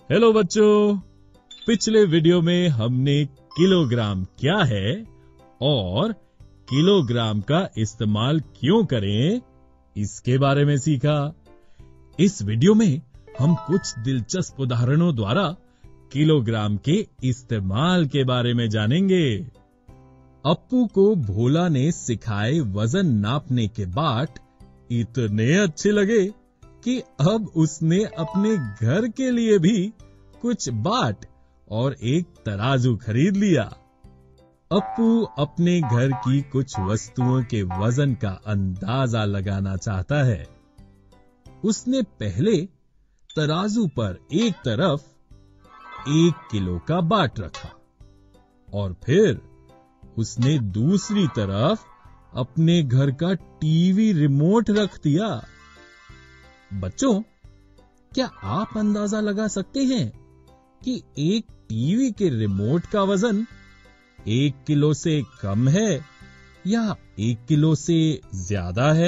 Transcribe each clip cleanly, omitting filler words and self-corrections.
Hello बच्चों, पिछले video में हमने किलोग्राम क्या है और किलोग्राम का इस्तेमाल क्यों करें इसके बारे में सीखा। इस वीडियो में हम कुछ दिलचस्प उदाहरणों द्वारा किलोग्राम के इस्तेमाल के बारे में जानेंगे। अप्पू को भोला ने सिखाए वजन नापने के बाट इतने अच्छे लगे कि अब उसने अपने घर के लिए भी कुछ बाट और एक तराजू खरीद लिया। अप्पू अपने घर की कुछ वस्तुओं के वजन का अंदाजा लगाना चाहता है। उसने पहले तराजू पर एक तरफ 1 किलो का बाट रखा और फिर उसने दूसरी तरफ अपने घर का टीवी रिमोट रख दिया। बच्चों, क्या आप अंदाजा लगा सकते हैं कि एक टीवी के रिमोट का वजन 1 किलो से कम है या 1 किलो से ज्यादा है?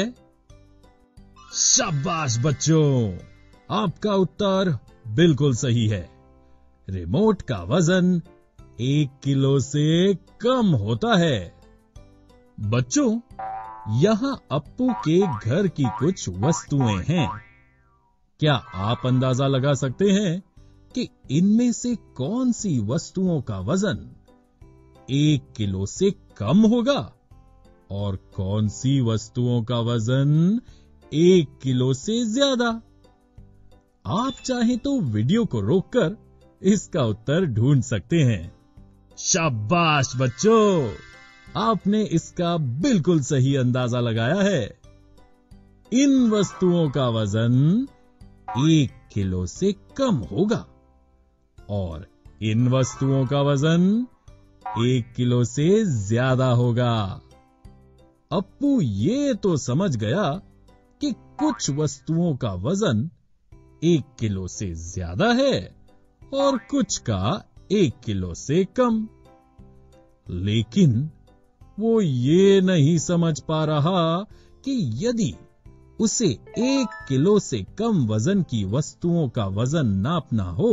शाबाश बच्चों, आपका उत्तर बिल्कुल सही है। रिमोट का वजन 1 किलो से कम होता है। बच्चों, यहां अप्पू के घर की कुछ वस्तुएं हैं। क्या आप अंदाजा लगा सकते हैं कि इनमें से कौन सी वस्तुओं का वजन 1 किलो से कम होगा और कौन सी वस्तुओं का वजन 1 किलो से ज्यादा? आप चाहें तो वीडियो को रोककर इसका उत्तर ढूंढ सकते हैं। शाबाश बच्चों, आपने इसका बिल्कुल सही अंदाजा लगाया है। इन वस्तुओं का वजन 1 किलो से कम होगा और इन वस्तुओं का वजन 1 किलो से ज्यादा होगा। अप्पू ये तो समझ गया कि कुछ वस्तुओं का वजन 1 किलो से ज्यादा है और कुछ का 1 किलो से कम, लेकिन वो ये नहीं समझ पा रहा कि यदि उसे 1 किलो से कम वजन की वस्तुओं का वजन नापना हो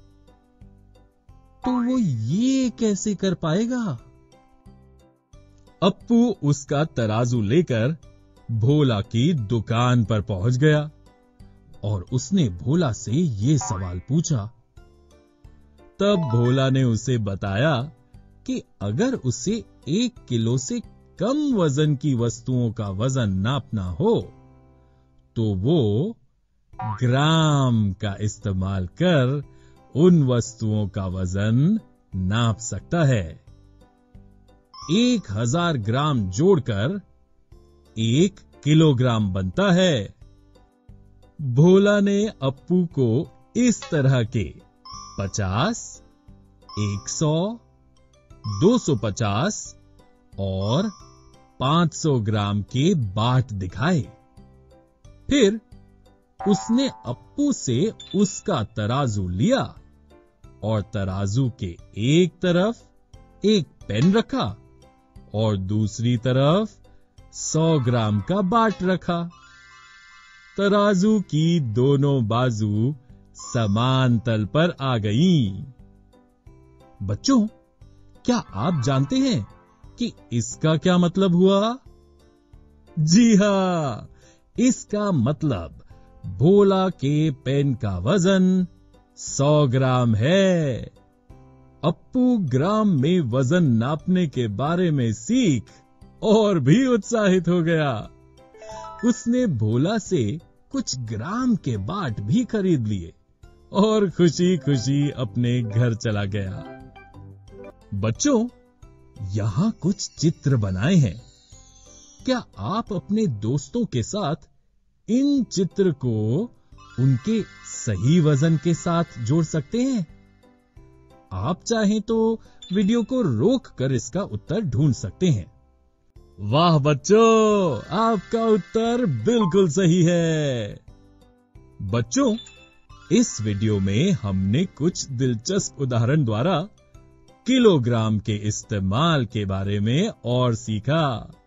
तो वो ये कैसे कर पाएगा। अप्पू उसका तराजू लेकर भोला की दुकान पर पहुंच गया और उसने भोला से ये सवाल पूछा। तब भोला ने उसे बताया कि अगर उसे 1 किलो से कम वजन की वस्तुओं का वजन नापना हो तो वो ग्राम का इस्तेमाल कर उन वस्तुओं का वजन नाप सकता है। 1000 ग्राम जोड़कर 1 किलोग्राम बनता है। भोला ने अप्पू को इस तरह के 50, 100, 250 और 500 ग्राम के बाट दिखाए। फिर उसने अप्पू से उसका तराजू लिया और तराजू के एक तरफ एक पेन रखा और दूसरी तरफ 100 ग्राम का बाट रखा। तराजू की दोनों बाजू समान तल पर आ गईं। बच्चों, क्या आप जानते हैं कि इसका क्या मतलब हुआ? जी हां, इसका मतलब भोला के पेन का वजन 100 ग्राम है। अप्पू ग्राम में वजन नापने के बारे में सीख और भी उत्साहित हो गया। उसने भोला से कुछ ग्राम के बाट भी खरीद लिए और खुशी खुशी अपने घर चला गया। बच्चों, यहां कुछ चित्र बनाए हैं। क्या आप अपने दोस्तों के साथ इन चित्र को उनके सही वजन के साथ जोड़ सकते हैं? आप चाहें तो वीडियो को रोक कर इसका उत्तर ढूंढ सकते हैं। वाह बच्चों, आपका उत्तर बिल्कुल सही है। बच्चों, इस वीडियो में हमने कुछ दिलचस्प उदाहरण द्वारा किलोग्राम के इस्तेमाल के बारे में और सीखा।